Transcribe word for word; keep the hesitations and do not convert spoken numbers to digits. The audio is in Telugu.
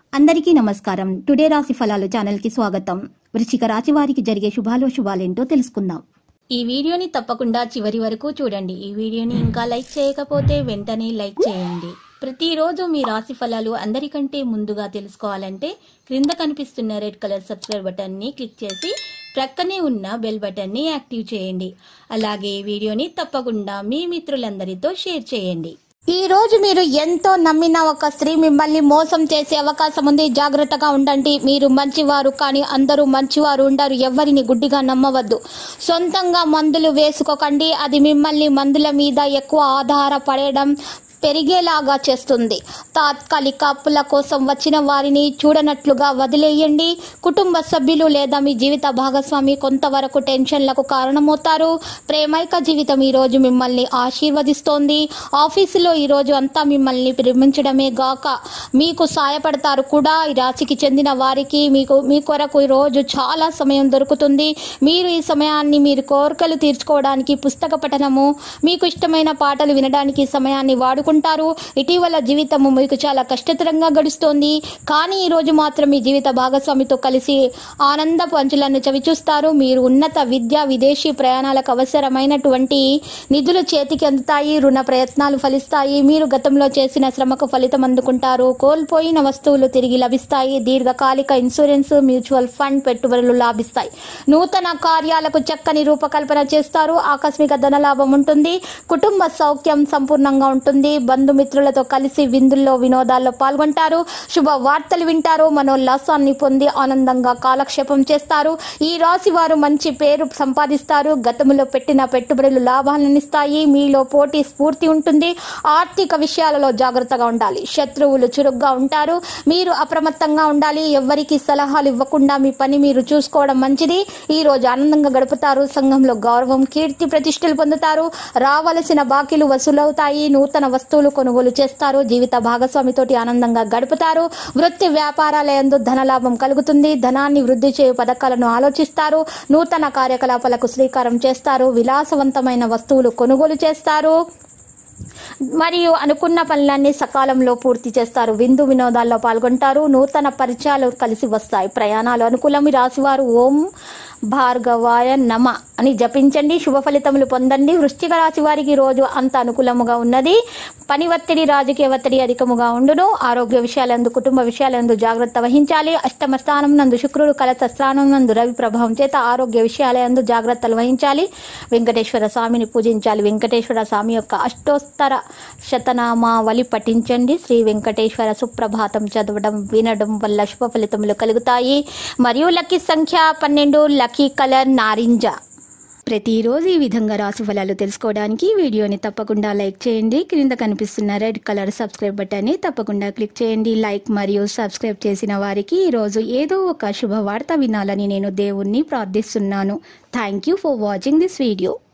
అందరికీ నమస్కారం. టుడే రాశి ఫలాలు ఛానల్ కి స్వాగతం. వృశ్చిక రాశి వారికి జరిగే శుభాలు శుభాలేంటో తెలుసుకుందాం. ఈ వీడియోని తప్పకుండా చివరి వరకు చూడండి. ఈ వీడియోని ఇంకా లైక్ చేయకపోతే వెంటనే లైక్ చేయండి. ప్రతిరోజు మీ రాశి ఫలాలు అందరికంటే ముందుగా తెలుసుకోవాలంటే క్రింద కనిపిస్తున్న రెడ్ కలర్ సబ్స్క్రైబ్ బటన్ ని క్లిక్ చేసి ప్రక్కనే ఉన్న బెల్ బటన్ ని యాక్టివ్ చేయండి. అలాగే ఈ వీడియోని తప్పకుండా మీ మిత్రులందరితో షేర్ చేయండి. ఈ రోజు మీరు ఎంతో నమ్మిన ఒక స్త్రీ మిమ్మల్ని మోసం చేసే అవకాశం ఉంది. జాగ్రత్తగా ఉండండి. మీరు మంచివారు, కానీ అందరూ మంచివారు ఉండరు. ఎవరిని గుడ్డిగా నమ్మవద్దు. సొంతంగా మందులు వేసుకోకండి. అది మిమ్మల్ని మందుల మీద ఎక్కువ ఆధారపడడం పెరిగేలాగా చేస్తుంది. తాత్కాలిక అప్పుల కోసం వచ్చిన వారిని చూడనట్లుగా వదిలేయండి. కుటుంబ సభ్యులు లేదా మీ జీవిత భాగస్వామి కొంతవరకు టెన్షన్లకు కారణమవుతారు. ప్రేమైక జీవితం ఈ రోజు మిమ్మల్ని ఆశీర్వదిస్తోంది. ఆఫీసులో ఈ రోజు అంతా మిమ్మల్ని ప్రేమించడమే గాక మీకు సాయపడతారు కూడా. ఈ రాశికి చెందిన వారికి మీకు మీ కొరకు ఈ రోజు చాలా సమయం దొరుకుతుంది. మీరు ఈ సమయాన్ని మీరు కోరికలు తీర్చుకోవడానికి, పుస్తక పఠనము, మీకు ఇష్టమైన పాటలు వినడానికి సమయాన్ని వాడు కుంటారు. ఇటీవల జీవితము మీకు చాలా కష్టతరంగా గడుస్తోంది. కానీ ఈ రోజు మాత్రం మీ జీవిత భాగస్వామితో కలిసి ఆనంద పంచులను చవిచూస్తారు. మీరు ఉన్నత విద్య, విదేశీ ప్రయాణాలకు అవసరమైనటువంటి నిధులు చేతికి అందుతాయి. రుణ ప్రయత్నాలు ఫలిస్తాయి. మీరు గతంలో చేసిన శ్రమకు ఫలితం అందుకుంటారు. కోల్పోయిన వస్తువులు తిరిగి లభిస్తాయి. దీర్ఘకాలిక ఇన్సూరెన్స్, మ్యూచువల్ ఫండ్ పెట్టుబడులు లాభిస్తాయి. నూతన కార్యాలకు చక్కని రూపకల్పన చేస్తారు. ఆకస్మిక ధనలాభం ఉంటుంది. కుటుంబ సౌఖ్యం సంపూర్ణంగా ఉంటుంది. బంధుమిత్రులతో కలిసి విందుల్లో, వినోదాల్లో పాల్గొంటారు. శుభ వార్తలు వింటారు. మనోల్లాసాన్ని పొంది ఆనందంగా కాలక్షేపం చేస్తారు. ఈ రాశి వారు మంచి పేరు సంపాదిస్తారు. గతంలో పెట్టిన పెట్టుబడులు లాభాలనిస్తాయి. మీలో పోటీ స్ఫూర్తి ఉంటుంది. ఆర్థిక విషయాలలో జాగ్రత్తగా ఉండాలి. శత్రువులు చురుగ్గా ఉంటారు. మీరు అప్రమత్తంగా ఉండాలి. ఎవరికి సలహాలు ఇవ్వకుండా మీ పని మీరు చూసుకోవడం మంచిది. ఈ రోజు ఆనందంగా గడుపుతారు. సంఘంలో గౌరవం, కీర్తి ప్రతిష్టలు పొందుతారు. రావలసిన బాకీలు వసూలవుతాయి. నూతన వస్తువులు కొనుగోలు చేస్తారు. జీవిత భాగస్వామితోటి ఆనందంగా గడుపుతారు. వృత్తి వ్యాపారాల యందు ధనలాభం కలుగుతుంది. ధనాన్ని వృద్ధి చేయు పథకాలను ఆలోచిస్తారు. నూతన కార్యకలాపాలకు శ్రీకారం చేస్తారు. విలాసవంతమైన వస్తువులు కొనుగోలు చేస్తారు. మరియు అనుకున్న పనులన్నీ సకాలంలో పూర్తి చేస్తారు. విందు వినోదాల్లో పాల్గొంటారు. నూతన పరిచయాలు కలిసి వస్తాయి. ప్రయాణాలు అనుకూలం. రాశివారు ఓం భార్గవాయ నమ అని జపించండి. శుభ ఫలితములు పొందండి. వృశ్చిక రాశి వారికి రోజు అంత అనుకూలముగా ఉన్నది. పని ఒత్తిడి, రాజకీయ ఒత్తిడి అధికముగా ఉండును. ఆరోగ్య విషయాలందు, కుటుంబ విషయాలందు జాగ్రత్త వహించాలి. అష్టమ స్థానం నందు శుక్రుడు, కలశ స్థానం నందు రవి ప్రభావం చేత ఆరోగ్య విషయాలందు జాగ్రత్తలు వహించాలి. వెంకటేశ్వర స్వామిని పూజించాలి. వెంకటేశ్వర స్వామి యొక్క అష్టోత్తర శతనామావళి పఠించండి. శ్రీ వెంకటేశ్వర సుప్రభాతం చదవడం, వినడం వల్ల శుభ ఫలితములు కలుగుతాయి. మరియు లక్కీ సంఖ్య పన్నెండు, లక్కీ కలర్ నారింజ. ప్రతిరోజు ఈ విధంగా రాశి ఫలాలు తెలుసుకోవడానికి వీడియోని తప్పకుండా లైక్ చేయండి. క్రింద కనిపిస్తున్న రెడ్ కలర్ సబ్స్క్రైబ్ బటన్ని తప్పకుండా క్లిక్ చేయండి. లైక్ మరియు సబ్స్క్రైబ్ చేసిన వారికి ఈరోజు ఏదో ఒక శుభవార్త వినాలని నేను దేవుణ్ణి ప్రార్థిస్తున్నాను. Thank you for watching this video.